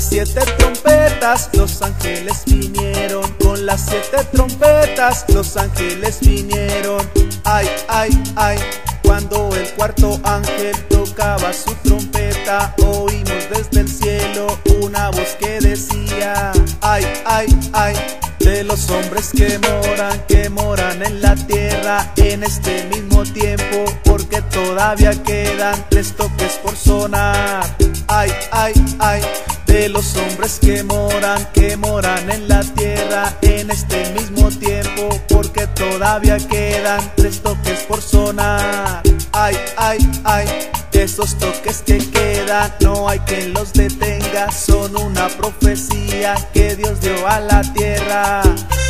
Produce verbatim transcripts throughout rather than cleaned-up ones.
siete trompetas los ángeles vinieron, con las siete trompetas los ángeles vinieron. Ay, ay, ay, cuando el cuarto ángel tocaba su trompeta, oímos desde el cielo una voz que decía: ay, ay, ay, de los hombres que moran, que moran en la tierra en este mismo tiempo, porque todavía quedan tres toques por sonar. Ay, ay, ay, de los hombres que moran, que moran en la tierra en este mismo tiempo, porque todavía quedan tres toques por sonar. Ay, ay, ay, esos toques que quedan no hay quien los detenga, son una profecía que Dios dio a la tierra.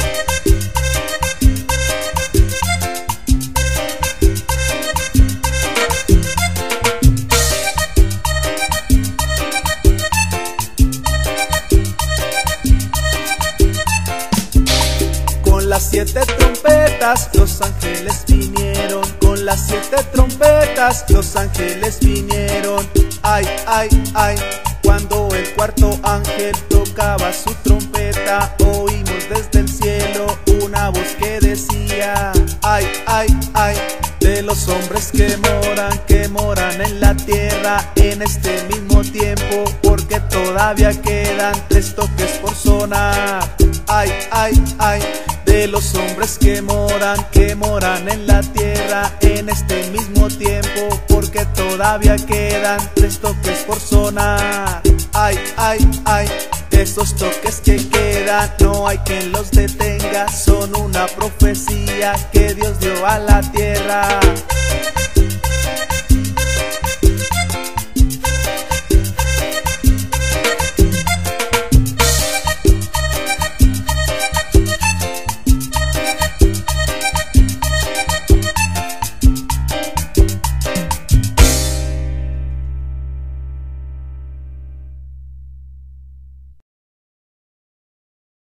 Con las siete trompetas los ángeles vinieron, con las siete trompetas los ángeles vinieron. Ay, ay, ay, cuando el cuarto ángel tocaba su trompeta, oímos desde el cielo una voz que decía: ay, ay, ay, de los hombres que moran, que moran en la tierra en este mismo tiempo, porque todavía quedan tres toques por sonar. Ay, ay, ay, de los hombres que moran, que moran en la tierra en este mismo tiempo, porque todavía quedan tres toques por sonar. Ay, ay, ay, esos toques que quedan no hay quien los detenga, son una profecía que Dios dio a la tierra.